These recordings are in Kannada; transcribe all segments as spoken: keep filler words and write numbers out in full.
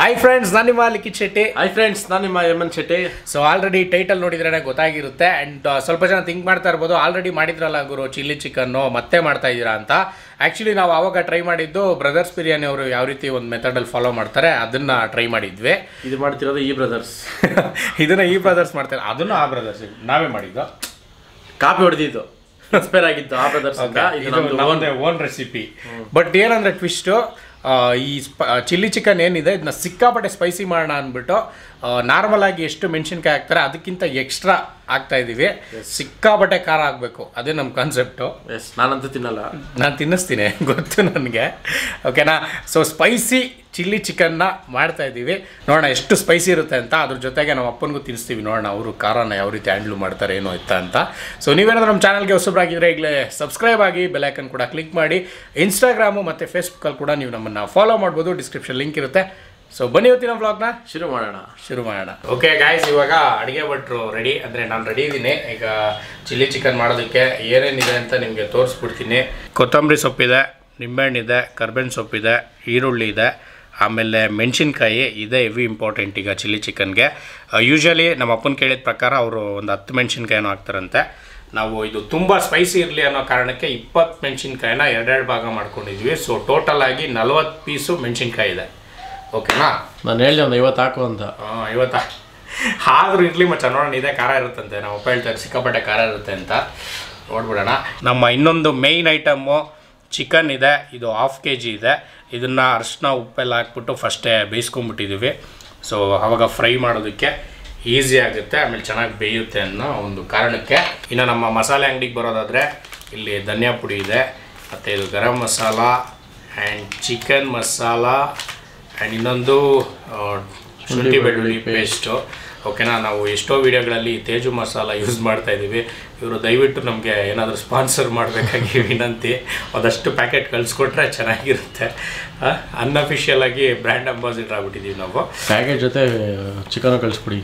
Hi friends, ನಾನು ನಿಮ್ಮ ಲಿಖಿತ್ ಶೆಟ್ಟಿ. Hi friends, ನಾನು ನಿಮ್ಮ Hemanth Shetty. So already title ನೋಡಿದ್ರೇ ಗೊತ್ತಾಗಿರುತ್ತೆ ಆ್ಯಂಡ್ ಸ್ವಲ್ಪ ಜನ ಥಿಂಕ್ ಮಾಡ್ತಾ ಇರ್ಬೋದು ಆಲ್ರೆಡಿ ಮಾಡಿದ್ರಲ್ಲ ಗುರು ಚಿಲ್ಲಿ ಚಿಕನ್ನು ಮತ್ತೆ ಮಾಡ್ತಾ ಇದ್ದೀರಾ ಅಂತ. ಆ್ಯಕ್ಚುಲಿ ನಾವು ಆವಾಗ ಟ್ರೈ ಮಾಡಿದ್ದು ಬ್ರದರ್ಸ್ ಬಿರಿಯಾನಿ ಅವರು ಯಾವ ರೀತಿ ಒಂದು ಮೆಥಡಲ್ಲಿ ಫಾಲೋ ಮಾಡ್ತಾರೆ ಅದನ್ನು ಟ್ರೈ ಮಾಡಿದ್ವಿ. ಇದು ಮಾಡ್ತಿರೋದು ಈ ಬ್ರದರ್ಸ್. ಇದನ್ನು ಈ ಬ್ರದರ್ಸ್ ಮಾಡ್ತಾರೆ, ಅದನ್ನು ಆ ಬ್ರದರ್ಸ್ ನಾವೇ ಮಾಡಿದ್ದು. ಕಾಪಿ ಹೊಡೆದಿದ್ದು ಇನ್ಸ್ಪೈರ್ ಆಗಿತ್ತು ಆ ಬ್ರದರ್ಸ್ ಅಂತ. ಇದು ಓನ್ ರೆಸಿಪಿ. ಬಟ್ ಏನಂದರೆ ಟ್ವಿಸ್ಟು, ಈ ಸ್ಪ ಚಿಲ್ಲಿ ಚಿಕನ್ ಏನಿದೆ ಇದನ್ನ ಸಿಕ್ಕಾಪಟ್ಟೆ ಸ್ಪೈಸಿ ಮಾಡೋಣ ಅಂದ್ಬಿಟ್ಟು ನಾರ್ಮಲ್ ಆಗಿ ಎಷ್ಟು ಮೆಣಸಿನ್ಕಾಯಿ ಹಾಕ್ತಾರೆ ಅದಕ್ಕಿಂತ ಎಕ್ಸ್ಟ್ರಾ ಹಾಕ್ತಾ ಇದ್ದೀವಿ. ಸಿಕ್ಕಾಪಟ್ಟೆ ಖಾರ ಆಗಬೇಕು, ಅದೇ ನಮ್ಮ ಕಾನ್ಸೆಪ್ಟು. ಎಸ್, ನಾನಂತೂ ತಿನ್ನಲ್ಲ, ನಾನು ತಿನ್ನಿಸ್ತೀನಿ, ಗೊತ್ತು ನನಗೆ. ಓಕೆನಾ? ಸೊ ಸ್ಪೈಸಿ ಚಿಲ್ಲಿ ಚಿಕನ್ನ ಮಾಡ್ತಾ ಇದ್ದೀವಿ. ನೋಡೋಣ ಎಷ್ಟು ಸ್ಪೈಸಿ ಇರುತ್ತೆ ಅಂತ. ಅದ್ರ ಜೊತೆಗೆ ನಮ್ಮ ಅಪ್ಪನಿಗೂ ತಿನ್ನಿಸ್ತೀವಿ, ನೋಡೋಣ ಅವರು ಖಾರನ ಯಾವ ರೀತಿ ಹ್ಯಾಂಡ್ಲ್ ಮಾಡ್ತಾರೆ ಏನೋ ಇತ್ತ ಅಂತ. ಸೊ ನೀವೇನಾದ್ರೂ ನಮ್ಮ ಚಾನಲ್ಗೆ ಹೊಸಬ್ರಾಗಿದ್ದರೆ ಈಗಲೇ ಸಬ್ಸ್ಕ್ರೈಬ್ ಆಗಿ ಬೆಲೈಕನ್ ಕೂಡ ಕ್ಲಿಕ್ ಮಾಡಿ. ಇನ್ಸ್ಟಾಗ್ರಾಮು ಮತ್ತು ಫೇಸ್ಬುಕ್ಕಲ್ಲಿ ಕೂಡ ನೀವು ನಮ್ಮನ್ನು ಫಾಲೋ ಮಾಡ್ಬೋದು, ಡಿಸ್ಕ್ರಿಪ್ಷನ್ ಲಿಂಕ್ ಇರುತ್ತೆ. ಸೊ ಬನ್ನಿ ಇವತ್ತಿನ ವ್ಲಾಗ್ನ ಶುರು ಮಾಡೋಣ ಶುರು ಮಾಡೋಣ ಓಕೆ ಗಾಯ್ಸ್, ಇವಾಗ ಅಡುಗೆ ಭಟ್ರು ರೆಡಿ, ಅಂದರೆ ನಾನು ರೆಡಿ ಇದ್ದೀನಿ. ಈಗ ಚಿಲ್ಲಿ ಚಿಕನ್ ಮಾಡೋದಕ್ಕೆ ಏನೇನಿದೆ ಅಂತ ನಿಮಗೆ ತೋರಿಸ್ಬಿಡ್ತೀನಿ. ಕೊತ್ತಂಬರಿ ಸೊಪ್ಪಿದೆ, ನಿಂಬೆಹಣ್ಣಿದೆ, ಕರ್ಬೇವಿನ ಸೊಪ್ಪಿದೆ, ಈರುಳ್ಳಿ ಇದೆ, ಆಮೇಲೆ ಮೆಣಸಿನ್ಕಾಯಿ ಇದೆ. ಹೆವಿ ಇಂಪಾರ್ಟೆಂಟ್ ಈಗ ಚಿಲ್ಲಿ ಚಿಕನ್ಗೆ. ಯೂಶ್ವಲಿ ನಮ್ಮ ಅಪ್ಪನ ಕೇಳಿದ ಪ್ರಕಾರ ಅವರು ಒಂದು ಹತ್ತು ಮೆಣಸಿನ್ಕಾಯಿನೂ ಹಾಕ್ತಾರಂತೆ. ನಾವು ಇದು ತುಂಬ ಸ್ಪೈಸಿ ಇರಲಿ ಅನ್ನೋ ಕಾರಣಕ್ಕೆ ಇಪ್ಪತ್ತು ಮೆಣಸಿನ್ಕಾಯಿನ ಎರಡೆರಡು ಭಾಗ ಮಾಡ್ಕೊಂಡಿದ್ವಿ. ಸೊ ಟೋಟಲ್ ಆಗಿ ನಲ್ವತ್ತು ಪೀಸು ಮೆಣಸಿನ್ಕಾಯಿ ಇದೆ. ಓಕೆನಾ? ನಾನು ಹೇಳಿದೆ ಒಂದು ಐವತ್ತು ಹಾಕು ಅಂತ. ಹಾಂ, ಐವತ್ತಾ ಆದರೂ ಇರಲಿ ಮಚ್ಚ, ನೋಡೋಣ. ಇದೇ ಖಾರ ಇರುತ್ತಂತೆ, ನಮ್ಮ ಅಪ್ಪ ಹೇಳ್ತಾರೆ ಸಿಕ್ಕಾಪಟ್ಟೆ ಖಾರ ಇರುತ್ತೆ ಅಂತ. ನೋಡ್ಬಿಡೋಣ. ನಮ್ಮ ಇನ್ನೊಂದು ಮೇಯ್ನ್ ಐಟಮ್ಮು ಚಿಕನ್ ಇದೆ. ಇದು ಹಾಫ್ ಕೆ ಜಿ ಇದೆ. ಇದನ್ನು ಅರಿಶಿನ ಉಪ್ಪೆಲ್ಲ ಹಾಕ್ಬಿಟ್ಟು ಫಸ್ಟೇ ಬೇಯಿಸ್ಕೊಂಬಿಟ್ಟಿದ್ದೀವಿ. ಸೊ ಆವಾಗ ಫ್ರೈ ಮಾಡೋದಕ್ಕೆ ಈಸಿ ಆಗುತ್ತೆ, ಆಮೇಲೆ ಚೆನ್ನಾಗಿ ಬೇಯುತ್ತೆ ಅನ್ನೋ ಒಂದು ಕಾರಣಕ್ಕೆ. ಇನ್ನು ನಮ್ಮ ಮಸಾಲೆ ಅಂಗಡಿಗೆ ಬರೋದಾದರೆ ಇಲ್ಲಿ ಧನಿಯಾ ಪುಡಿ ಇದೆ, ಮತ್ತು ಇದು garam masala and chicken masala and ಇನ್ನೊಂದು ಶುಂಠಿ ಬೆಳ್ಳುಳ್ಳಿ ಪೇಸ್ಟು. ಓಕೆನಾ? ನಾವು ಎಷ್ಟೋ ವೀಡಿಯೋಗಳಲ್ಲಿ ತೇಜು ಮಸಾಲ ಯೂಸ್ ಮಾಡ್ತಾಯಿದ್ದೀವಿ. ಇವರು ದಯವಿಟ್ಟು ನಮಗೆ ಏನಾದರೂ ಸ್ಪಾನ್ಸರ್ ಮಾಡಬೇಕಾಗಿ ವಿನಂತಿ. ಒಂದಷ್ಟು ಪ್ಯಾಕೆಟ್ ಕಳಿಸ್ಕೊಟ್ರೆ ಚೆನ್ನಾಗಿರುತ್ತೆ. ಅನ್ಅಫಿಷಿಯಲ್ ಆಗಿ ಬ್ರ್ಯಾಂಡ್ ಅಂಬಾಸಿಡರ್ ಆಗ್ಬಿಟ್ಟಿದ್ದೀವಿ ನಾವು. ಪ್ಯಾಕೆಟ್ ಜೊತೆ ಚಿಕನ್ ಕಳಿಸ್ಬಿಡಿ.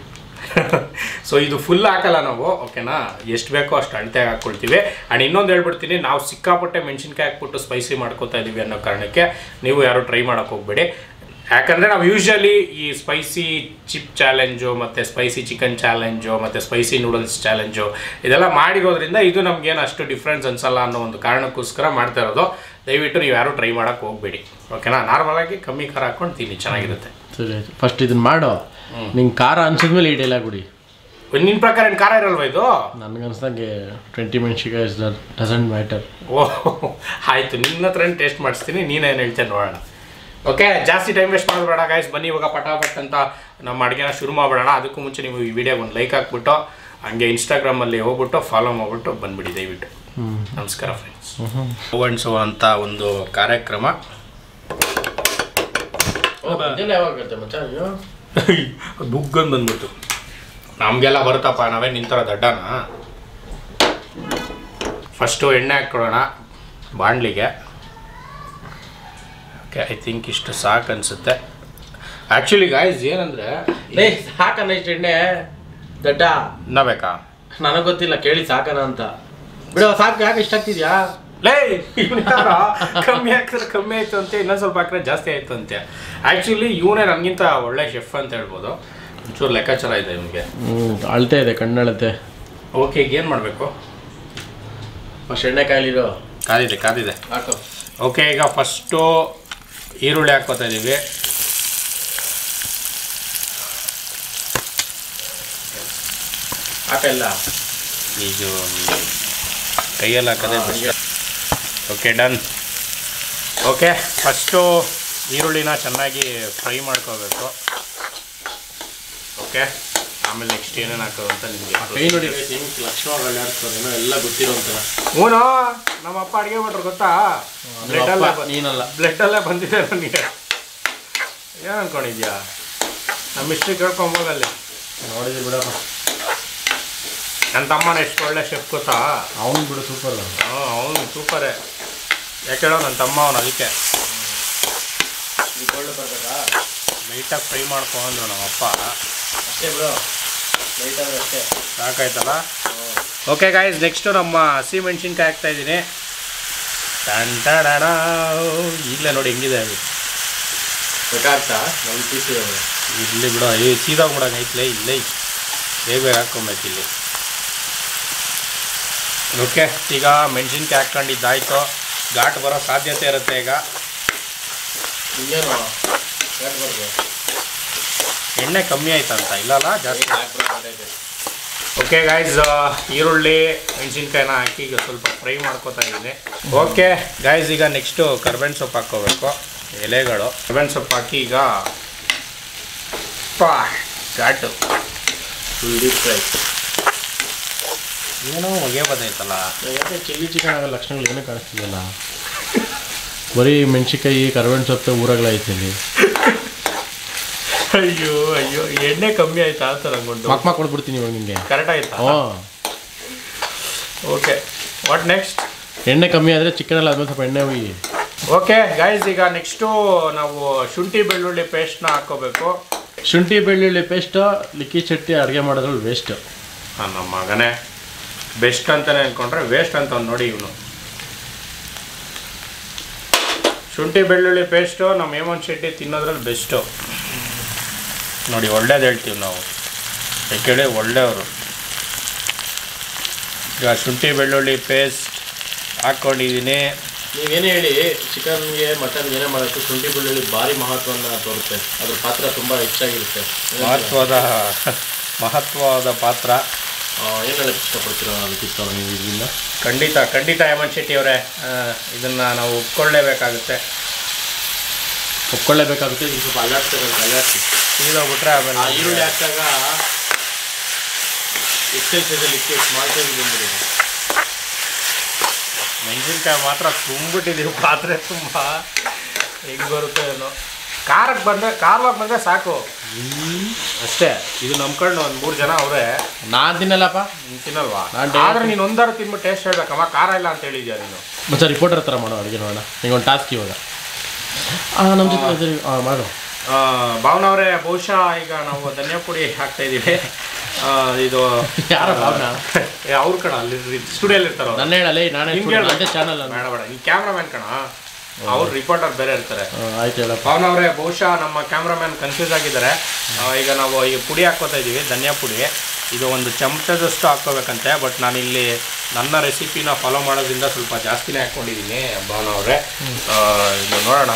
ಸೊ ಇದು ಫುಲ್ ಹಾಕಲ್ಲ ನಾವು, ಓಕೆನಾ? ಎಷ್ಟು ಬೇಕೋ ಅಷ್ಟು ಅಳತೆಯಾಗಿ ಹಾಕ್ಕೊಳ್ತೀವಿ. ಆ್ಯಂಡ್ ಇನ್ನೊಂದು ಹೇಳ್ಬಿಡ್ತೀನಿ, ನಾವು ಸಿಕ್ಕಾಪಟ್ಟೆ ಮೆಣಸಿನ್ಕಾಯಿ ಹಾಕ್ಬಿಟ್ಟು ಸ್ಪೈಸಿ ಮಾಡ್ಕೋತಾ ಇದ್ದೀವಿ ಅನ್ನೋ ಕಾರಣಕ್ಕೆ ನೀವು ಯಾರು ಟ್ರೈ ಮಾಡೋಕ್ಕೆ ಹೋಗ್ಬೇಡಿ. ಯಾಕಂದರೆ ನಾವು ಯೂಶ್ವಲಿ ಈ ಸ್ಪೈಸಿ ಚಿಪ್ ಚಾಲೆಂಜು ಮತ್ತು ಸ್ಪೈಸಿ ಚಿಕನ್ ಚಾಲೆಂಜು ಮತ್ತು ಸ್ಪೈಸಿ ನೂಡಲ್ಸ್ ಚಾಲೆಂಜು ಇದೆಲ್ಲ ಮಾಡಿರೋದ್ರಿಂದ ಇದು ನಮಗೇನು ಅಷ್ಟು ಡಿಫ್ರೆನ್ಸ್ ಅನ್ಸಲ್ಲ ಅನ್ನೋ ಒಂದು ಕಾರಣಕ್ಕೋಸ್ಕರ ಮಾಡ್ತಾ ಇರೋದು. ದಯವಿಟ್ಟು ನೀವು ಯಾರು ಟ್ರೈ ಮಾಡೋಕ್ಕೆ ಹೋಗ್ಬೇಡಿ, ಓಕೆನಾ? ನಾರ್ಮಲಾಗಿ ಕಮ್ಮಿ ಖಾರ ಹಾಕ್ಕೊಂಡು ತಿನ್ನಿ, ಚೆನ್ನಾಗಿರುತ್ತೆ. ಸರಿ ಆಯಿತು, ಫಸ್ಟ್ ಇದನ್ನು ಮಾಡೋ. ನಿಂಗೆ ಖಾರ ಅನ್ಸಿದ್ಮೇಲೆ ಈ ಡೈಲಾಗ್ ಬಿಡಿ. ನಿನ್ನ ಪ್ರಕಾರ ಏನು ಖಾರ ಇರಲ್ವ ಇದು? ನನಗನ್ಸ್ದಂಗೆ ಟ್ವೆಂಟಿ ಮೆಣಸಿನ್ಕಾಯಿ ಇಸ್ ಡಸಂಟ್ ಮ್ಯಾಟರ್. ಓಹ್ ಆಯಿತು, ನಿನ್ನ ಹತ್ರ ಟೇಸ್ಟ್ ಮಾಡಿಸ್ತೀನಿ, ನೀನೇನು ಹೇಳ್ತೇನೆ ನೋಡೋಣ. ಓಕೆ, ಜಾಸ್ತಿ ಟೈಮ್ ವೇಸ್ಟ್ ಮಾಡಬೇಡ ಗಾಯ್ಸ್. ಬನ್ನಿ ಇವಾಗ ಪಟಾಪಟ್ ಅಂತ ನಮ್ಮ ಅಡುಗೆನ ಶುರು ಮಾಡೋಣ. ಅದಕ್ಕೂ ಮುಂಚೆ ನೀವು ಈ ವಿಡಿಯೋಗೆ ಒಂದು ಲೈಕ್ ಹಾಕ್ಬಿಟ್ಟು ಹಂಗೆ ಇನ್ಸ್ಟಾಗ್ರಾಮಲ್ಲಿ ಹೋಗ್ಬಿಟ್ಟು ಫಾಲೋ ಮಾಡಿಬಿಟ್ಟು ಬಂದುಬಿಡಿ ದಯವಿಟ್ಟು. ನಮಸ್ಕಾರ ಫ್ರೆಂಡ್ಸ್. ಓವನ್ಸು ಅಂತ ಒಂದು ಕಾರ್ಯಕ್ರಮ ಬುಗ್ಗನ್ ಬಂದ್ಬಿಟ್ಟು ನಮಗೆಲ್ಲ ಬರುತ್ತಪ್ಪ, ನಾವೇ ನಿಂತರ ದಡ್ಡನ. ಫಸ್ಟು ಎಣ್ಣೆ ಹಾಕ್ಕೊಳ್ಳೋಣ ಬಾಣಲಿಗೆ. ಓಕೆ, ಐ ಥಿಂಕ್ ಇಷ್ಟು ಸಾಕು ಅನಿಸುತ್ತೆ. ಆ್ಯಕ್ಚುಲಿ ಗಾಯ್ಸ್ ಏನಂದರೆ ಸಾಕನ ಇಷ್ಟು ಎಣ್ಣೆ ದಡ್ಡ ನಾ ಬೇಕಾ? ನನಗೆ ಗೊತ್ತಿಲ್ಲ, ಕೇಳಿ ಸಾಕನ ಅಂತ. ಬಿಡೋ ಸಾಕು, ಯಾಕೆ ಇಷ್ಟ ಆಗ್ತಿದ್ಯಾ? ಲೇ ಕಮ್ಮಿ ಹಾಕಿದ್ರೆ ಕಮ್ಮಿ ಆಯಿತು ಅಂತೆ, ಇನ್ನೊಂದು ಸ್ವಲ್ಪ ಹಾಕಿದ್ರೆ ಜಾಸ್ತಿ ಆಯಿತು ಅಂತೆ. ಆ್ಯಕ್ಚುಲಿ ಇವನೇ ನನಗಿಂತ ಒಳ್ಳೆ ಶೆಫ್ ಅಂತ ಹೇಳ್ಬೋದು. ಒಂಚೂರು ಲೆಕ್ಕಾಚಾರ ಇದೆ ಇವನಿಗೆ. ಹ್ಞೂ, ಅಳತೆ ಇದೆ, ಕಣ್ಣಳತೆ. ಓಕೆ, ಈಗ ಏನು ಮಾಡಬೇಕು? ಫಸ್ಟ್ ಎಣ್ಣೆ ಕಾಯಿಲಿರೋ. ಕಾದಿದೆ ಕಾದಿದೆ ಹಾಕು. ಓಕೆ, ಈಗ ಫಸ್ಟು ಈರುಳ್ಳಿ ಹಾಕ್ಕೋತಾ ಇದ್ದೀವಿ. ಹಾಕಲ್ಲ, ಈಗ ಕೈಯಲ್ಲಿ ಹಾಕೋದೇ best. Okay, done. Okay, first ಈರುಳ್ಳಿನ ಚೆನ್ನಾಗಿ ಫ್ರೈ ಮಾಡ್ಕೋಬೇಕು. ಓಕೆ, ಆಮೇಲೆ ನೆಕ್ಸ್ಟ್ ಏನೇನು ಹಾಕೋದು ಅಂತ ನಿಮಗೆ ಕೈ ನೋಡಿ ಲಕ್ಷ್ಮಣ ಓಡಾಡ್ತಾರೇನೋ ಎಲ್ಲ ಗೊತ್ತಿರೋಂಥ. ಹ್ಞೂ, ನಮ್ಮ ಅಪ್ಪ ಅಡುಗೆ ಮಾಡ್ರು ಗೊತ್ತಾ? ಬ್ಲಡ್ಡಲ್ಲೇ ನೀನಲ್ಲ, ಬ್ಲಡ್ಡಲ್ಲೇ ಬಂದಿದೆ ನನಗೆ. ಏನು ಅಂದ್ಕೊಂಡಿದ್ಯಾ? ನಮ್ಮ ಹಿಸ್ಟ್ರಿ ಕೇಳ್ಕೊಂಬೋದಲ್ಲಿ ನೋಡಿದ್ರಿ ಬಿಡಪ್ಪ. ನನ್ನ ತಮ್ಮನ ಎಷ್ಟು ಒಳ್ಳೆ ಶೆಫ್ ಗೊತ್ತಾ? ಅವನು ಬಿಡು ಸೂಪರ್. ಹಾಂ, ಅವನು ಸೂಪರೇ. ಯಾಕೆ ಹೇಳೋ, ನನ್ನ ತಮ್ಮ ಅವನು. ಅದಕ್ಕೆ ಲೈಟಾಗಿ ಫ್ರೈ ಮಾಡ್ಕೊಂಡ್ರು ನಮ್ಮಪ್ಪ. ಅಷ್ಟೇ ಬಿಡು, ಲೈಟಾಗಿ ಅಷ್ಟೇ ಸಾಕಾಯ್ತಲ್ಲ? ಓಕೆ ಗಾಯ್ಸ್, ನೆಕ್ಸ್ಟು ನಮ್ಮ ಹಸಿ ಮೆಣಸಿನ್ಕಾಯಿ ಹಾಕ್ತಾಯಿದ್ದೀನಿ. ಟನ್ ಟಡಣ. ಈಗಲೇ ನೋಡಿ ಹೆಂಗಿದೆ ಅದು. ಬೇಕಾಗ್ತಾ ನಮ್ಮ ಪೀಸ್ ಇಲ್ಲಿ ಬಿಡೋ ಈ ಸೀದಾ ಬಿಡೋಂಗೈತ್ಲೆ ಇಲ್ಲೇ ಬೇಗ ಬೇಗ ಹಾಕ್ಕೊಬೇಕು ಇಲ್ಲಿ. ಓಕೆ, ಈಗ ಮೆಣಸಿನ್ಕಾಯಿ ಹಾಕ್ಕೊಂಡಿದ್ದಾಯ್ತು. ಘಾಟ್ ಬರೋ ಸಾಧ್ಯತೆ ಇರುತ್ತೆ ಈಗ. ಹಿಂಗೇನು ಘಾಟ್ ಬರ್ತದೆ, ಎಣ್ಣೆ ಕಮ್ಮಿ ಆಯ್ತಂತ ಇಲ್ಲಲ್ಲ ಜಾಸ್ತಿ. ಓಕೆ ಗಾಯ್ಸ್, ಈರುಳ್ಳಿ ಮೆಣಸಿನ್ಕಾಯಿನ ಹಾಕಿ ಈಗ ಸ್ವಲ್ಪ ಫ್ರೈ ಮಾಡ್ಕೊತಾ ಇದ್ದೀನಿ. ಓಕೆ ಗಾಯ್ಸ್, ಈಗ ನೆಕ್ಸ್ಟು ಕರ್ಬೇವಿನ ಸೊಪ್ಪು ಹಾಕ್ಕೋಬೇಕು. ಎಲೆಗಳು ಕರ್ಬೇವಿನ ಸೊಪ್ಪು ಹಾಕಿ ಈಗ ಪಾ ಘಾಟು ಡೀಪ್ ಫ್ರೈ. ಏನೋ ಹೊಗೆ ಬಂದೈತಲ್ಲ. ಯಾಕೆ ಚಿಲ್ಲಿ ಚಿಕನ್ ಆಗೋ ಲಕ್ಷಣಗಳು ಏನೂ ಕಾಣಿಸ್ತಿದೆಯಲ್ಲ? ಬರೀ ಮೆಣಸಿನ್ಕಾಯಿ ಕರ್ಬೇವಿನ ಸೊಪ್ಪು ಊರಾಗ್ಲೈತಿ. ಅಯ್ಯೋ ಅಯ್ಯೋ, ಎಣ್ಣೆ ಕಮ್ಮಿ ಆಯ್ತಾ ಅಂತ ನಂಗೊಂಡು ಮಕ್ ಮಕ್ ಕೊಡ್ಬಿಡ್ತೀನಿ ಇವಾಗ ನಿಮಗೆ. ಕರೆಕ್ಟ್ ಆಯ್ತಾ? ಹಾಂ. Okay, what next? ಎಣ್ಣೆ ಕಮ್ಮಿ ಆದರೆ ಚಿಕನಲ್ಲಿ ಆದ್ಮೇಲೆ ಸ್ವಲ್ಪ ಎಣ್ಣೆ ಹೋಗಿ. ಓಕೆ ಗೈಸ್, ಈಗ ನೆಕ್ಸ್ಟು ನಾವು ಶುಂಠಿ ಬೆಳ್ಳುಳ್ಳಿ ಪೇಸ್ಟ್ನ ಹಾಕ್ಕೋಬೇಕು. ಶುಂಠಿ ಬೆಳ್ಳುಳ್ಳಿ ಪೇಸ್ಟು ಲಿಖಿತ್ ಶೆಟ್ಟಿ ಅಡುಗೆ ಮಾಡೋದ್ರಲ್ಲಿ ವೇಸ್ಟ್. ಹಾಂ, ನಮ್ಮ ಮಗನೇ ಬೆಸ್ಟ್ ಅಂತಲೇ ಅಂದ್ಕೊಂಡ್ರೆ ವೇಸ್ಟ್ ಅಂತ ಅವ್ನು ನೋಡಿ ಇವನು. ಶುಂಠಿ ಬೆಳ್ಳುಳ್ಳಿ ಪೇಸ್ಟು ನಮ್ಮ ಹೇಮಂತ್ ಶೆಟ್ಟಿ ತಿನ್ನೋದ್ರಲ್ಲಿ ಬೆಸ್ಟು ನೋಡಿ. ಒಳ್ಳೇದು ಹೇಳ್ತೀವಿ ನಾವು, ಯಾಕೇಳಿ ಒಳ್ಳೆಯವರು. ಈಗ ಶುಂಠಿ ಬೆಳ್ಳುಳ್ಳಿ ಪೇಸ್ಟ್ ಹಾಕ್ಕೊಂಡಿದ್ದೀನಿ. ನೀವೇನೇ ಹೇಳಿ, ಚಿಕನ್ಗೆ ಮಟನ್ಗೆ ಏನೇ ಮಾಡೋಕ್ಕೂ ಶುಂಠಿ ಬೆಳ್ಳುಳ್ಳಿ ಭಾರಿ ಮಹತ್ವವನ್ನು ತೋರುತ್ತೆ. ಅದ್ರ ಪಾತ್ರ ತುಂಬ ಹೆಚ್ಚಾಗಿರುತ್ತೆ. ಮಹತ್ವದ ಮಹತ್ವದ ಪಾತ್ರ. ಏನು ಹೇಳಕ್ಕೆ ಇಷ್ಟಪಡ್ತೀರಾ ಲಿಖಿತ್ ಅವರು ನೀವು ಇದರಿಂದ? ಖಂಡಿತ ಖಂಡಿತ ಹೇಮಂತ್ ಶೆಟ್ಟಿ ಅವರೇ, ಇದನ್ನು ನಾವು ಒಪ್ಕೊಳ್ಳೇಬೇಕಾಗುತ್ತೆ ಒಪ್ಕೊಳ್ಳೇಬೇಕಾಗುತ್ತೆ ಇದು ಸ್ವಲ್ಪ ಅಲ್ಲಾಡ್ತಾರೆ, ಅಲ್ಲಾಡ್ಸಿ ಸೀದೋಗ್ಬಿಟ್ರೆ ಆಮೇಲೆ ಈರುಳ್ಳಿ ಹಾಕಿದಾಗ ಎಕ್ಸೆಲ್ ಸೈಜಲ್ಲಿ ಇಟ್ಟು ಸ್ಮಾಲ್ ಸೈಜ್ ಬಂದ್ಬಿಟ್ಟಿದೆ. ಮೆಣಸಿನ್ಕಾಯಿ ಮಾತ್ರ ತುಂಬಿಟ್ಟಿದ್ದೀವಿ ಪಾತ್ರೆ ತುಂಬ. ಹೆಂಗೆ ಬರುತ್ತೆ ಏನೋ. ಖಾರಕ್ಕೆ ಬಂದರೆ ಖಾರವಾಗಿ ಬಂದರೆ ಸಾಕು ಅಷ್ಟೇ. ಇದು ನಂಬ್ಕೊಂಡು ಒಂದು ಮೂರು ಜನ ಅವರೇ. ನಾನು ತಿನ್ನಲ್ಲಪ್ಪ. ನೀನು ತಿನ್ನಲ್ವಾ? ನಾನು ಆದರೆ ನೀನು ಒಂದಾರು ತಿನ್ಬಿಟ್ಟು ಟೇಸ್ಟ್ ಹೇಳ್ಬೇಕಮ್ಮ, ಖಾರ ಇಲ್ಲ ಅಂತ ಹೇಳಿದ್ಯಾ ನೀನು. ಮತ್ತೆ ರಿಪೋರ್ಟರ್ ಥರ ಮಾಡೋ ಅಡುಗೆ ನೋಡೋಣ. ಈಗ ಒಂದು ಟಾಸ್ಕ್ ಇವಾಗ. ಹಾಂ, ನಮ್ಮ ಜೊತೆ ಹಾಂ ಮಾಡು. ಭಾವನಾ ಅವರೇ, ಬಹುಶಃ ಈಗ ನಾವು ಧನಿಯಾ ಪುಡಿ ಹಾಕ್ತಾಯಿದ್ದೀವಿ. ಇದು ಯಾರ ಭಾವನಾ? ಅವ್ರ ಕಣ ಅಲ್ಲಿ ಸ್ಟುಡಿಯೋಲ್ಲಿ ಇರ್ತಾರೋ. ನನ್ನ ಹೇಳಲ್ಲ, ನಾನೇ ಚಾನಲ್ ಬೇಡ ಬೇಡ, ನೀನು ಕ್ಯಾಮ್ರಾಮ್ಯಾನ್ ಕಣ, ಅವ್ರು ರಿಪೋರ್ಟರ್ ಬೇರೆ ಇರ್ತಾರೆ. ಆಯ್ತು ಹೇಳಪ್ಪ. ಭಾವನಾ ಅವರೇ, ಬಹುಶಃ ನಮ್ಮ ಕ್ಯಾಮ್ರಾಮ್ಯಾನ್ ಕನ್ಫ್ಯೂಸ್ ಆಗಿದ್ದಾರೆ. ಈಗ ನಾವು ಈಗ ಪುಡಿ ಹಾಕ್ಕೋತಾ ಇದ್ದೀವಿ, ಧನಿಯಾ ಪುಡಿ. ಇದು ಒಂದು ಚಮಚದಷ್ಟು ಹಾಕ್ಕೋಬೇಕಂತೆ, ಬಟ್ ನಾನಿಲ್ಲಿ ನನ್ನ ರೆಸಿಪಿನ ಫಾಲೋ ಮಾಡೋದ್ರಿಂದ ಸ್ವಲ್ಪ ಜಾಸ್ತಿನೇ ಹಾಕ್ಕೊಂಡಿದ್ದೀನಿ. ಭಾವನಾ ಅವರೇ, ಇದು ನೋಡೋಣ.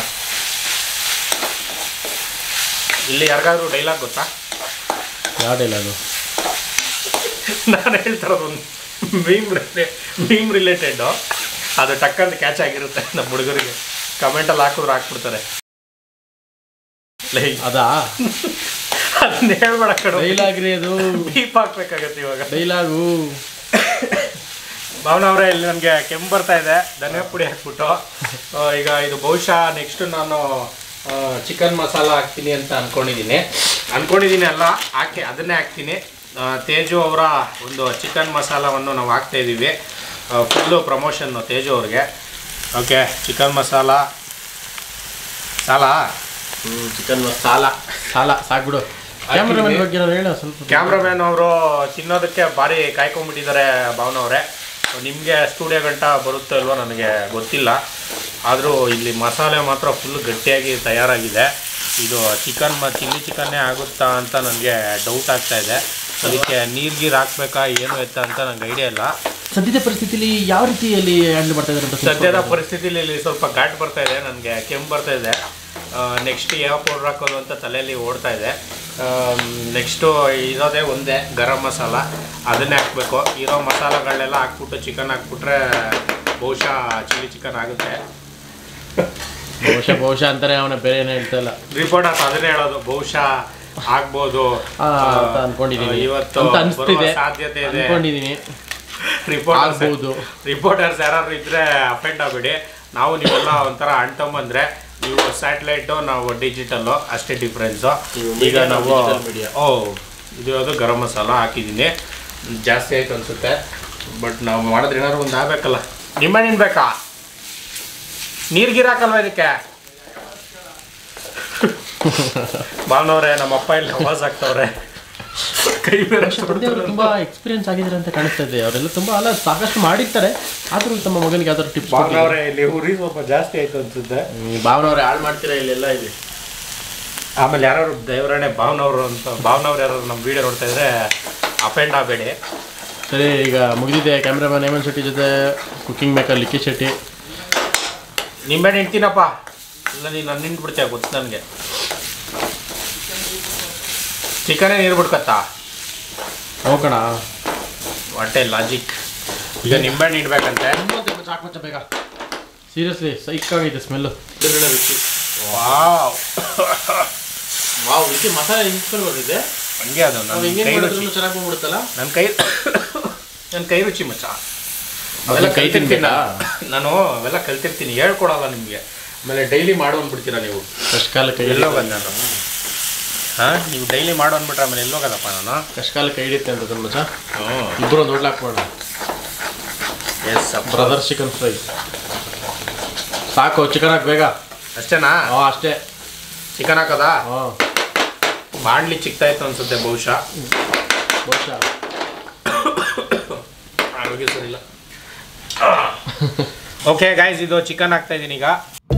ಇಲ್ಲಿ ಯಾರಿಗಾದ್ರೂ ಡೈಲಾಗ್ ಗೊತ್ತಾ? ಯಾವ ಡೈಲಾಗು? ನಾನು ಹೇಳ್ತಾರೋದು ಒಂದು ಮೀಮ್ ಮೀಮ್ ರಿಲೇಟೆಡ್ಡು. ಅದು ಟಕ್ಕಂತ ಕ್ಯಾಚ್ ಆಗಿರುತ್ತೆ ನಮ್ಮ ಹುಡುಗರಿಗೆ. ಕಮೆಂಟಲ್ಲಿ ಹಾಕಿದ್ರು ಹಾಕ್ಬಿಡ್ತಾರೆ. ಅದಾ? ಅದನ್ನ ಹೇಳ್ಬೇಡ ಕಡೆ. ಡೈಲಾಗ್ ರೀ ಅದು. ಬೀಪ್ ಹಾಕ್ಬೇಕಾಗತ್ತೆ ಇವಾಗ ಡೈಲಾಗು. ಭಾವನಾ ಅವರೇ, ಇಲ್ಲಿ ನನಗೆ ಕೆಮ್ಮು ಬರ್ತಾ ಇದೆ, ಧನಿಯಾ ಪುಡಿ ಹಾಕ್ಬಿಟ್ಟು. ಈಗ ಇದು ಬಹುಶಃ ನೆಕ್ಸ್ಟ್ ನಾನು ಚಿಕನ್ ಮಸಾಲ ಹಾಕ್ತೀನಿ ಅಂತ ಅಂದ್ಕೊಂಡಿದ್ದೀನಿ. ಅಂದ್ಕೊಂಡಿದ್ದೀನಿ ಅಲ್ಲ, ಹಾಕಿ ಅದನ್ನೇ ಹಾಕ್ತೀನಿ. ತೇಜು ಅವರ ಒಂದು ಚಿಕನ್ ಮಸಾಲವನ್ನು ನಾವು ಹಾಕ್ತಾಯಿದ್ದೀವಿ. ಫುಲ್ಲು ಪ್ರಮೋಷನ್ನು ತೇಜು ಅವ್ರಿಗೆ. ಓಕೆ, ಚಿಕನ್ ಮಸಾಲ ಸಾಲ ಹ್ಞೂ ಚಿಕನ್ ಮಸಾಲ ಸಾಲ ಸಾಕ್ಬಿಡು. ಕ್ಯಾಮ್ರಾಮನ್ ಬಗ್ಗೆ ನಾವು ಹೇಳೋ ಸ್ವಲ್ಪ. ಕ್ಯಾಮ್ರಾಮ್ಯಾನ್ ಅವರು ತಿನ್ನೋದಕ್ಕೆ ಭಾರಿ ಕಾಯ್ಕೊಂಡ್ಬಿಟ್ಟಿದ್ದಾರೆ ಭಾವನಾ ಅವರೇ. ನಿಮಗೆ ಸ್ಟುಡಿಯೋ ಗಂಟ ಬರುತ್ತೋ ಇಲ್ವೋ ನನಗೆ ಗೊತ್ತಿಲ್ಲ, ಆದರೂ ಇಲ್ಲಿ ಮಸಾಲೆ ಮಾತ್ರ ಫುಲ್ ಗಟ್ಟಿಯಾಗಿ ತಯಾರಾಗಿದೆ. ಇದು ಚಿಕನ್ ಮ ಚಿಲ್ಲಿ ಚಿಕನ್ನೇ ಆಗುತ್ತಾ ಅಂತ ನನಗೆ ಡೌಟ್ ಆಗ್ತಾಯಿದೆ. ಅದಕ್ಕೆ ನೀರು ಗೀರು ಹಾಕ್ಬೇಕಾ ಏನು ಎತ್ತ ಅಂತ ನನಗೆ ಐಡಿಯಾ ಇಲ್ಲ. ಸದ್ಯದ ಪರಿಸ್ಥಿತಿಲಿ ಯಾವ ರೀತಿಯಲ್ಲಿ ಹ್ಯಾಂಡಲ್ ಮಾಡ್ತಾ ಇದ್ದಾರೆ? ಸದ್ಯದ ಪರಿಸ್ಥಿತಿಲಿ ಇಲ್ಲಿ ಸ್ವಲ್ಪ ಘಾಟ್ ಬರ್ತಾ ಇದೆ, ನನಗೆ ಕೆಮ್ಮು ಬರ್ತಾ ಇದೆ. ನೆಕ್ಸ್ಟ್ ಯಾವ ಪೌಡ್ರ್ ಹಾಕೋದು ಅಂತ ತಲೆಯಲ್ಲಿ ಓಡ್ತಾ ಇದೆ. ನೆಕ್ಸ್ಟು ಇರೋದೇ ಒಂದೇ ಗರಂ ಮಸಾಲ, ಅದನ್ನೇ ಹಾಕಬೇಕು. ಇರೋ ಮಸಾಲೆಗಳನ್ನೆಲ್ಲ ಹಾಕ್ಬಿಟ್ಟು ಚಿಕನ್ ಹಾಕ್ಬಿಟ್ರೆ ಬಹುಶಃ ಚಿಲ್ಲಿ ಚಿಕನ್ ಆಗುತ್ತೆ. ಬಹುಶಃ ಬಹುಶಃ ಅಂತಾರೆ, ಅವನ ಬೇರೆ ಏನೋ ಹೇಳ್ತಾ ಇಲ್ಲ. ರಿಪೋರ್ಟರ್ಸ್ ಅದನ್ನೇ ಹೇಳೋದು, ಬಹುಶಃ ಆಗ್ಬೋದು ಅನ್ಕೊಂಡಿದ್ದೀನಿ, ಇವತ್ತು ಸಾಧ್ಯತೆ ಇದೆ ಅನ್ಕೊಂಡಿದ್ದೀನಿ. ರಿಪೋರ್ಟರ್ಸ್ ರಿಪೋರ್ಟರ್ಸ್ ಯಾರು ಇದ್ರೆ ಅಫೆಂಡ್ ಆಗಬೇಡಿ. ನಾವು ನೀವೆಲ್ಲ ಒಂಥರ ಅಣ್ತಂಬಂದ್ರೆ, ನೀವು ಸ್ಯಾಟಲೈಟು, ನಾವು ಡಿಜಿಟಲ್ಲು, ಅಷ್ಟೇ ಡಿಫ್ರೆನ್ಸು. ಈಗ ನಾವು ಓ ಇದು ಯಾವುದು ಗರಂ ಮಸಾಲ ಹಾಕಿದ್ದೀನಿ, ಜಾಸ್ತಿ ಆಯ್ತು ಅನಿಸುತ್ತೆ. ಬಟ್ ನಾವು ಮಾಡಿದ್ರೆ ಏನಾದ್ರು ಒಂದು ಆಗಬೇಕಲ್ಲ. ನಿಮ್ಮನೇನು ಬೇಕಾ? ನೀರು ಗೀರು ಹಾಕಲ್ವ ಇದಕ್ಕೆ? ಭಾವನವ್ರೆ, ನಮ್ಮ ಅಪ್ಪ ಇಲ್ಲಿ ಆವಾಜ್ ಆಗ್ತವ್ರೆ, ಕೈ ಬೇರೆ ತುಂಬಾ ಎಕ್ಸ್ಪೀರಿಯನ್ಸ್ ಆಗಿದ್ದಾರೆ ಅಂತ ಕಾಣಿಸ್ತಾ ಇದೆ. ಅವರೆಲ್ಲ ತುಂಬಾ ಅಲ್ಲ ಸಾಕಷ್ಟು ಮಾಡಿರ್ತಾರೆ, ಆದ್ರೂ ತಮ್ಮ ಮಗನಿಗೆ ಯಾವ್ದಾದ್ರು ಟಿಪ್ಸ್? ಭಾವನವ್ರೆ, ಇಲ್ಲಿ ಉರಿ ಸ್ವಲ್ಪ ಜಾಸ್ತಿ ಆಯ್ತು ಅನ್ಸುತ್ತೆ. ಭಾವನವ್ರೆ ಹಾಳು ಮಾಡ್ತೀರಾ ಇಲ್ಲೆಲ್ಲ? ಇಲ್ಲಿ ಆಮೇಲೆ ಯಾರು ದೇವರಾಣೆ ಭಾವನವರು ಅಂತ ಭಾವನವ್ರು ಯಾರು ನಮ್ಮ ವೀಡಿಯೋ ನೋಡ್ತಾ ಇದ್ರೆ ಅಫೆಂಡ್ ಆಗಬೇಡಿ. ಸರಿ, ಈಗ ಮುಗಿದಿದೆ. ಕ್ಯಾಮ್ರಾಮನ್ ಹೇಮಂತ್ ಶೆಟ್ಟಿ ಜೊತೆ ಕುಕಿಂಗ್ ಮೇಕರ್ ಲಿಖಿತ್ ಶೆಟ್ಟಿ. ನಿಂಬೆಹಣ್ಣು ಇಡ್ತೀನಪ್ಪ, ಇಲ್ಲ ನೀನು ನಾನು ನಿಂಟ್ಬಿಡ್ತೀಯ ಗೊತ್ತು ನನಗೆ. ಚಿಕನೇ ನೀರು ಬಿಡ್ಕತ್ತಾ ಹೋಗೋಣ. What a logic. ಈಗ ನಿಂಬೆಹಣ್ಣು ಇಡ್ಬೇಕಂತೆ. ಚಾಕ್ಮಚ್ಚ ಬೇಗ. ಸೀರಿಯಸ್ಲಿ ಸೈಕಾಗೈತೆ ಸ್ಮೆಲ್ಲು. ರುಚಿ. ವಾವ್ ವಾವ್ ರುಚಿ. ಮಸಾಲೆ ಹಿಂಚ್ಕೊಂಡು ಬಂದಿದೆ ಹಂಗೆ. ಅದು ನನ್ನ ಕೈ ರುಚಿ ಚೆನ್ನಾಗಿ ಹೋಗ್ಬಿಡುತ್ತಲ್ಲ. ನನ್ನ ಕೈ ನನ್ನ ಕೈ ರುಚಿ ಮಚ್ಚ. ಅವೆಲ್ಲ ಕಲ್ತಿರ್ತೀನಿ ನಾನು, ಅವೆಲ್ಲ ಕಲ್ತಿರ್ತೀನಿ, ಹೇಳ್ಕೊಡಲ್ಲ ನಿಮಗೆ. ಆಮೇಲೆ ಡೈಲಿ ಮಾಡು ಅಂದ್ಬಿಡ್ತೀರಾ ನೀವು. ಕಷ್ಟಕಾಲಕ್ಕೆ ಎಲ್ಲೋಗದ ನಾನು? ಹಾಂ, ನೀವು ಡೈಲಿ ಮಾಡು ಅಂದ್ಬಿಟ್ರೆ ಆಮೇಲೆ ಎಲ್ಲೋಗದಪ್ಪ ನಾನು? ಕಷ್ಟಕಾಲಕ್ಕೆ ಕೈ ಹಿಡಿಯುತ್ತೆ ಅಂತ ಮಚ್ಚ. ಹ್ಞೂ, ಇಬ್ಬರು ಒಂದು ಹೋಟ್ಲ್ ಹಾಕ್ಬೋಣ. ಎಸ್ ಬ್ರದರ್ ಚಿಕನ್ ಫ್ರೈ ಸಾಕು. ಚಿಕನ್ ಹಾಕಿ ಬೇಗ. ಅಷ್ಟೇನಾ? ಹಾಂ ಅಷ್ಟೇ. ಚಿಕನ್ ಹಾಕೋದಾ? ಹಾಂ, ಬಾಣಲಿ ಚಿಕ್ತಾಯಿತ್ತು ಅನ್ಸುತ್ತೆ ಬಹುಶಃ. ಬಹುಶಃ ಆರೋಗ್ಯ ಸರಿಯಿಲ್ಲ. ಓಕೆ ಗೈಸ್, ಇದು ಚಿಕನ್ ಹಾಕ್ತಾ ಇದ್ದೀನಿ ಈಗ.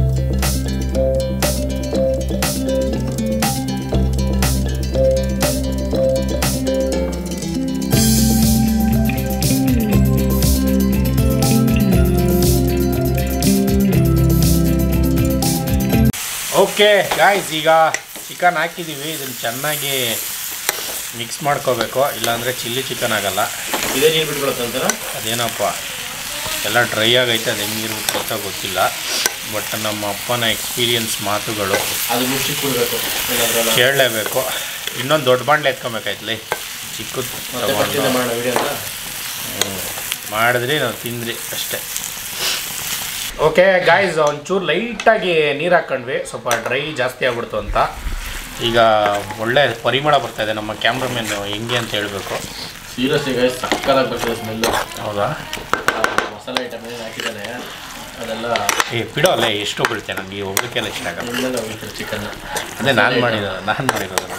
ಓಕೆ ಗಾಯ್ಸ್, ಈಗ ಚಿಕನ್ ಹಾಕಿದ್ದೀವಿ. ಇದನ್ನು ಚೆನ್ನಾಗಿ ಮಿಕ್ಸ್ ಮಾಡ್ಕೋಬೇಕು, ಇಲ್ಲಾಂದರೆ ಚಿಲ್ಲಿ ಚಿಕನ್ ಆಗಲ್ಲ. ಇದೇ ನೀರು ಬಿಟ್ಕೊಳತ್ತಂತಾರ? ಅದೇನಪ್ಪ ಎಲ್ಲ ಡ್ರೈ ಆಗೈತೆ, ಅದು ಹೆಂಗೆ ನೀರು ಬಿಟ್ಕೊಳ್ತಾ ಗೊತ್ತಿಲ್ಲ. ಬಟ್ ನಮ್ಮ ಅಪ್ಪನ ಎಕ್ಸ್ಪೀರಿಯನ್ಸ್ ಮಾತುಗಳು ಅದು ಮುಚ್ಚಿ ಕೊಡಬೇಕು, ಕೇಳಲೇಬೇಕು. ಇನ್ನೊಂದು ದೊಡ್ಡ ಬಾಂಡ್ಲೆ ಎತ್ಕೊಬೇಕಾಯ್ತಲ್ಲ, ಚಿಕ್ಕದು ಮಾಡೋಣ ವಿಡಿಯೋ ಅಂತ. ಹ್ಞೂ, ಮಾಡಿದ್ರಿ ನಾವು ತಿಂದ್ರಿ ಅಷ್ಟೇ. ಓಕೆ ಗಾಯ್ಸ್, ಒಂಚೂರು ಲೈಟಾಗಿ ನೀರು ಹಾಕ್ಕೊಂಡ್ವಿ, ಸ್ವಲ್ಪ ಡ್ರೈ ಜಾಸ್ತಿ ಆಗ್ಬಿಡ್ತು ಅಂತ. ಈಗ ಒಳ್ಳೆ ಪರಿಮಳ ಬರ್ತಾಯಿದೆ. ನಮ್ಮ ಕ್ಯಾಮ್ರಾಮನ್ ಹೆಂಗೆ ಅಂತ ಹೇಳಬೇಕು. ಸೀರಿಯಸ್ ಈಗ ಸಕ್ಕತ್ತಾಗಿ ಬರ್ತದೆ ಸ್ಮೆಲ್ಲು. ಹೌದಾ? ಮಸಾಲೆ ಐಟಮ್ ಏನು ಹಾಕಿದ್ದಾನೆ ಅದೆಲ್ಲ ಏ ಬಿಡೋ ಅಲ್ಲೇ ಎಷ್ಟು ಬೀಳುತ್ತೆ, ನನಗೆ ಹೋಗ್ಲಿಕ್ಕೆಲ್ಲ ಇಷ್ಟ ಆಗಲ್ಲ. ಇಲ್ಲೆಲ್ಲ ಹೋಗ್ತಾರೆ ಚಿಕನ್. ಅದೇ ನಾನು ಮಾಡಿರೋದು ನಾನು ಮಾಡಿರೋದು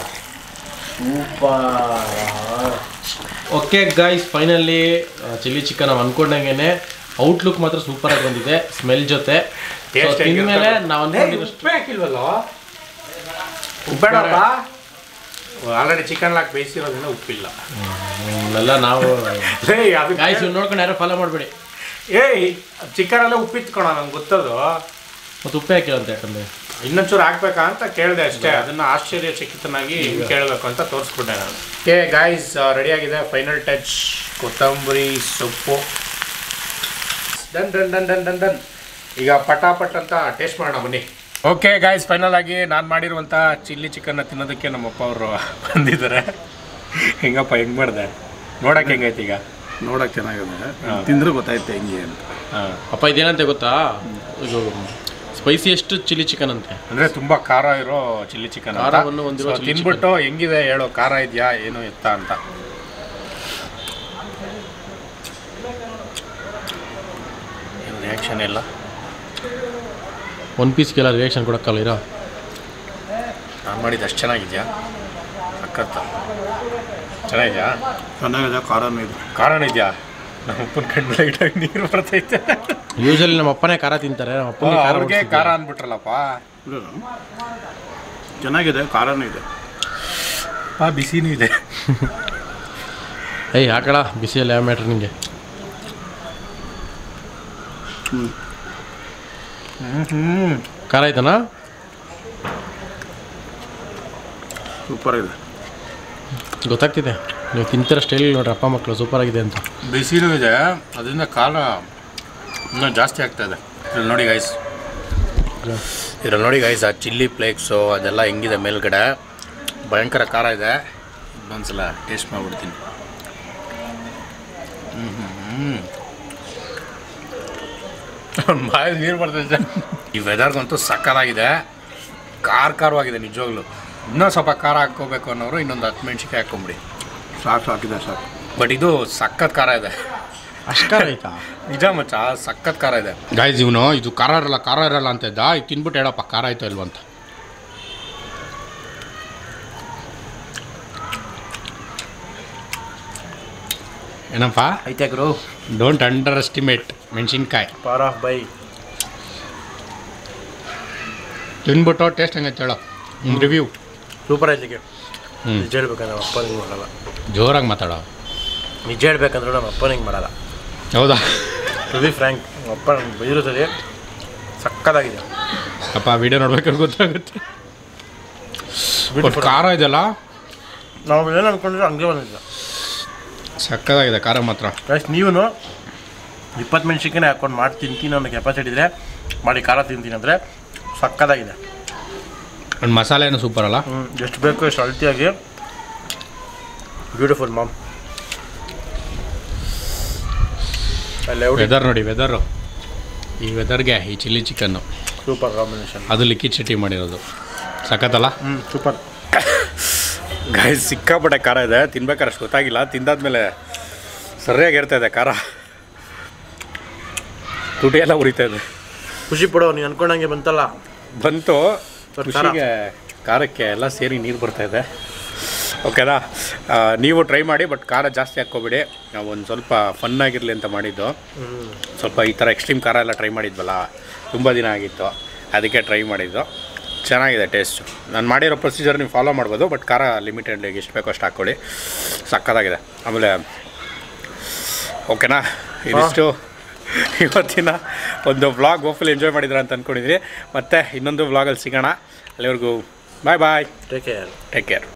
super. Okay guys, finally chilli chicken ನಾವು ಅಂದ್ಕೊಂಡಂಗೆ ಔಟ್ಲುಕ್ ಮಾತ್ರ ಸೂಪರ್ ಆಗಿ ಬಂದಿದೆ. ಸ್ಮೆಲ್ ಜೊತೆ ತಿಂದ್ಮೇಲೆ ನಾವು ಉಪ್ಪೇ ಹಾಕಿಲ್ವಲ್ಲ? ಉಪ್ಪೇಡಪ್ಪ, ಆಲ್ರೆಡಿ ಚಿಕನ್ ಹಾಕಿ ಬೇಯಿಸಿರೋದ್ರಿಂದ ಉಪ್ಪಿಲ್ಲ. ಎಲ್ಲ ನಾವು ಅದು ಗಾಯ್ಸ್ ನೋಡ್ಕೊಂಡು ಯಾರು ಫಾಲೋ ಮಾಡಬೇಡಿ. ಏಯ್, ಚಿಕನಲ್ಲೇ ಉಪ್ಪಿತ್ಕೊಳ, ನಂಗೆ ಗೊತ್ತದು. ಮತ್ತು ಉಪ್ಪೆ ಹಾಕಿಲ್ಲ ಅಂತ ಯಾಕಂದರೆ ಇನ್ನೊಂಚೂರು ಹಾಕ್ಬೇಕಾ ಅಂತ ಕೇಳಿದೆ ಅಷ್ಟೇ. ಅದನ್ನು ಆಶ್ಚರ್ಯಚಕಿತನಾಗಿ ಹಿಂಗೆ ಕೇಳಬೇಕು ಅಂತ ತೋರಿಸ್ಬಿಟ್ಟೆ ನಾನು. ಓಕೆ ಗಾಯ್ಸ್, ರೆಡಿಯಾಗಿದೆ. ಫೈನಲ್ ಟಚ್ ಕೊತ್ತಂಬರಿ ಸೊಪ್ಪು. Done done done done done done. ಈಗ ಪಟಾಪಟ್ ಅಂತ ಟೇಸ್ಟ್ ಮಾಡೋಣ ಬನ್ನಿ. ಓಕೆ ಗಾಯ್ಸ್, ಫೈನಲ್ ಆಗಿ ನಾನು ಮಾಡಿರುವಂಥ ಚಿಲ್ಲಿ ಚಿಕನ್ನ ತಿನ್ನೋದಕ್ಕೆ ನಮ್ಮಪ್ಪ ಅವರು ಬಂದಿದ್ದಾರೆ. ಹೆಂಗಪ್ಪ, ಹೆಂಗೆ ಮಾಡಿದೆ? ನೋಡೋಕೆ ಹೆಂಗೈತೆ? ಈಗ ನೋಡೋಕೆ ಚೆನ್ನಾಗಿದೆ, ತಿಂದ್ರೆ ಗೊತ್ತಾಯ್ತು ಹೆಂಗೆ ಅಂತ. ಹಾಂ ಅಪ್ಪ, ಇದೇನಂತೆ ಗೊತ್ತಾ, ಇದು ಸ್ಪೈಸಿಯೆಸ್ಟ್ ಚಿಲ್ಲಿ ಚಿಕನ್ ಅಂತೆ. ಅಂದರೆ ತುಂಬ ಖಾರ ಇರೋ ಚಿಲ್ಲಿ ಚಿಕನ್. ಖಾರವನ್ನು ಹೊಂದಿರೋ ಚಿಲ್ಲಿ ತಿಂದ್ಬಿಟ್ಟು ಹೆಂಗಿದೆ ಹೇಳೋ, ಖಾರ ಇದೆಯಾ ಏನು ಎತ್ತ ಅಂತ. ಏನು ರಿಯಾಕ್ಷನ್ ಇಲ್ಲ. ಒನ್ ಪೀಸ್ಗೆಲ್ಲ ರಿಯಾಕ್ಷನ್ ಕೊಡೋಕ್ಕಲ್ಲ ಇರೋ. ನಾನು ಮಾಡಿದ್ದು ಅಷ್ಟು ಚೆನ್ನಾಗಿದೆಯಾ? ಸಖತ್ತ ಚೆನ್ನಾಗಿದೆಯಾ? ಚೆನ್ನಾಗಿದೆ, ಖಾರನೂ ಇದೆ. ಖಾರನ ಇದೆಯಾ? ನಮ್ಮ ಅಪ್ಪನ ಕಣ್ಣು ಲೈಟಾಗಿ ನೀರು ಬರ್ತೈತೆ. ಯೂಶಲಿ ನಮ್ಮ ಅಪ್ಪನೇ ಖಾರ ತಿಂತಾರೆ, ನಮ್ಮ ಅಪ್ಪನಿಗೆ ಖಾರ ಅವ್ರಿಗೆ ಖಾರ ಅಂದ್ಬಿಟ್ರಲ್ಲಪ್ಪ. ಚೆನ್ನಾಗಿದೆ, ಖಾರನೂ ಇದೆ, ಆ ಬಿಸಿನೂ ಇದೆ. ಏಯ್ ಹಾಕಳ, ಬಿಸಿಯಲ್ಲಿ ಯಾವ ಮ್ಯಾಟ್ರ್ ನಿಮಗೆ? ಹ್ಞೂ ಹ್ಞೂ ಖಾರ ಆಯ್ತಾನ? ಸೂಪರ್ ಇದೆ, ಗೊತ್ತಾಗ್ತಿದೆ. ನೀವು ತಿಂತಿರೋ ಸ್ಟೈಲ್ ನೋಡ್ರಿ ಅಪ್ಪ ಮಕ್ಕಳು ಸೂಪರ್ ಆಗಿದೆ ಅಂತ. ಬಿಸಿನೂ ಇದೆ, ಅದರಿಂದ ಖಾರ ಇನ್ನೂ ಜಾಸ್ತಿ ಆಗ್ತಾಯಿದೆ. ಇದ್ರಲ್ಲಿ ನೋಡಿ ಗೈಸ್, ಇದ್ರಲ್ಲಿ ನೋಡಿ ಗೈಸ್, ಆ ಚಿಲ್ಲಿ ಫ್ಲೇಕ್ಸು ಅದೆಲ್ಲ ಹೆಂಗಿದೆ ಮೇಲ್ಗಡೆ, ಭಯಂಕರ ಖಾರ ಇದೆ. ಒಂದ್ಸಲ ಟೇಸ್ಟ್ ಮಾಡಿಬಿಡ್ತೀನಿ. ಹ್ಞೂ ಹ್ಞೂ ಹ್ಞೂ ಬಾಯಿ ನೀರು ಬರ್ತೈತೆ. ಈ ವೆದರ್ಗಂತೂ ಸಕ್ಕತ್ತಾಗಿದೆ, ಖಾರ ಖಾರವಾಗಿದೆ ನಿಜವಾಗ್ಲೂ. ಇನ್ನೂ ಸ್ವಲ್ಪ ಖಾರ ಹಾಕ್ಕೋಬೇಕು ಅನ್ನೋರು ಇನ್ನೊಂದು ಹತ್ತು ಮೆಣಸಿನ್ಕಾಯಿ ಹಾಕ್ಕೊಂಬಿಡಿ. ಸಾಕು ಹಾಕಿದೆ ಸಾಕು. ಬಟ್ ಇದು ಸಖತ್ ಖಾರ ಇದೆ. ಅಷ್ಟು ಖಾರ ಆಯ್ತಾ? ನಿಜ ಮಚ್ಚ, ಸಖತ್ ಖಾರ ಇದೆ ಗಾಯ್ಸ್. ಇವನು ಇದು ಖಾರ ಇರಲ್ಲ ಖಾರ ಇರಲ್ಲ ಅಂತ ಇದ್ದ, ಇದು ತಿನ್ಬಿಟ್ಟು ಹೇಳಪ್ಪ ಖಾರ ಆಯ್ತು ಇಲ್ವ ಅಂತ. ಏನಪ್ಪ ಐತೆ ಗುರು? ಡೋಂಟ್ ಅಂಡರ್ ಎಸ್ಟಿಮೇಟ್ ಮೆಣಸಿನ್ಕಾಯಿ. ಪಾರ್ ಆಫ್ ಬೈ. ತಿನ್ಬಿಟ್ಟು ಟೇಸ್ಟ್ ಹೆಂಗೈತೆ ಹೇಳೋ, ರಿವ್ಯೂ. ಸೂಪರ್ ಆಯ್ತಿಗೆ ಹ್ಞೂ ನಿಜ ಹೇಳ್ಬೇಕಂದ್ರೆ ನಮ್ಮ ಅಪ್ಪ ಹಿಂಗೆ ಮಾಡಲ್ಲ. ಜೋರಾಗಿ ಮಾತಾಡೋ. ನಿಜ ಹೇಳ್ಬೇಕಂದ್ರೆ ನಮ್ಮ ಅಪ್ಪ ಹಿಂಗೆ ಮಾಡಲ್ಲ. ಹೌದಾ? ಟು ಬಿ ಫ್ರ್ಯಾಂಕ್, ನಮ್ಮ ಅಪ್ಪ ನಂಗೆ ಬೈದಿರೋದಲ್ಲಿ ಸಕ್ಕತ್ತಾಗಿದೆ. ಅಪ್ಪ ವಿಡಿಯೋ ನೋಡ್ಬೇಕಾದ್ರೆ ಗೊತ್ತಾಗುತ್ತೆ. ಬಟ್ ಖಾರ ಇದೆಯಲ್ಲ, ನಾವು ಏನು ಅಂದ್ಕೊಂಡ್ರೆ ಹಂಗೆ ಬಂದಿಲ್ಲ. ಸಕ್ಕತ್ತಾಗಿದೆ ಖಾರ ಮಾತ್ರ. ಗೈಸ್ ನೀವು ಇಪ್ಪತ್ತು ಮೆಣಸಿನ್ಕಾಯಿ ಹಾಕ್ಕೊಂಡು ಮಾಡಿ ತಿಂತೀನಿ ಅನ್ನೋ ಕೆಪಾಸಿಟಿ ಇದ್ದರೆ ಮಾಡಿ ಖಾರ ತಿಂತೀನಿ ಅಂದರೆ ಸಕ್ಕತ್ತಾಗಿದೆ. ಅಂಡ್ ಮಸಾಲೆನೂ ಸೂಪರ್ ಅಲ್ಲ? ಹ್ಞೂ ಎಷ್ಟು ಬೇಕು ಎಷ್ಟು ಅಳತಿಯಾಗಿ ಬ್ಯೂಟಿಫುಲ್ ಮಾಮ್. ಅಲ್ಲೇ ವೆದರ್ ನೋಡಿ, ವೆದರು ಈ ವೆದರ್ಗೆ ಈ ಚಿಲ್ಲಿ ಚಿಕನ್ನು ಸೂಪರ್ ಕಾಂಬಿನೇಷನ್. ಅದು ಲಿಖಿತ್ ಶೆಟ್ಟಿ ಮಾಡಿರೋದು. ಸಖತ್ತಲ್ಲ? ಹ್ಞೂ ಸೂಪರ್. ಗಾಯ್ಸ್ ಸಿಕ್ಕಾಪಟ್ಟೆ ಖಾರ ಇದೆ, ತಿನ್ಬೇಕಾದ್ರೆ ಅಷ್ಟು ಗೊತ್ತಾಗಿಲ್ಲ, ತಿಂದಾದ್ಮೇಲೆ ಸರಿಯಾಗಿ ಇರ್ತಾ ಇದೆ ಖಾರ, ತುಟಿ ಎಲ್ಲ ಉರಿತಾ ಇದೆ. ಖುಷಿ ಪಡೋ, ನೀನು ಅನ್ಕೊಂಡಂಗೆ ಬಂತಲ್ಲ. ಬಂತು ಖುಷಿಗೆ, ಖಾರಕ್ಕೆ ಎಲ್ಲ ಸೇರಿ ನೀರು ಬರ್ತಾಯಿದೆ. ಓಕೆನಾ? ನೀವು ಟ್ರೈ ಮಾಡಿ, ಬಟ್ ಖಾರ ಜಾಸ್ತಿ ಹಾಕ್ಕೋಬೇಡಿ. ನಾವು ಒಂದು ಸ್ವಲ್ಪ ಫನ್ನಾಗಿರಲಿ ಅಂತ ಮಾಡಿದ್ದು. ಸ್ವಲ್ಪ ಈ ಥರ ಎಕ್ಸ್ಟ್ರೀಮ್ ಖಾರ ಎಲ್ಲ ಟ್ರೈ ಮಾಡಿದ್ವಲ್ಲ, ತುಂಬ ದಿನ ಆಗಿತ್ತು, ಅದಕ್ಕೆ ಟ್ರೈ ಮಾಡಿದ್ದು. ಚೆನ್ನಾಗಿದೆ ಟೇಸ್ಟು. ನಾನು ಮಾಡಿರೋ ಪ್ರೊಸೀಜರ್ ನೀವು ಫಾಲೋ ಮಾಡ್ಬೋದು, ಬಟ್ ಖಾರ ಲಿಮಿಟೆಡ್ಲಿಗೆ ಎಷ್ಟು ಬೇಕೋ ಅಷ್ಟು ಹಾಕ್ಕೊಳ್ಳಿ. ಸಕ್ಕತ್ತಾಗಿದೆ. ಆಮೇಲೆ ಓಕೆನಾ, ಇದಿಷ್ಟು ಇವತ್ತಿನ ಒಂದು ವ್ಲಾಗ್. ಹೋಪ್ಫುಲಿ ಎಂಜಾಯ್ ಮಾಡಿದ್ರೆ ಅಂತ ಅಂದ್ಕೊಂಡಿದ್ದೀನಿ. ಮತ್ತು ಇನ್ನೊಂದು ವ್ಲಾಗಲ್ಲಿ ಸಿಗೋಣ. ಅಲ್ಲಿವರೆಗೂ bye bye. Take care. Take care.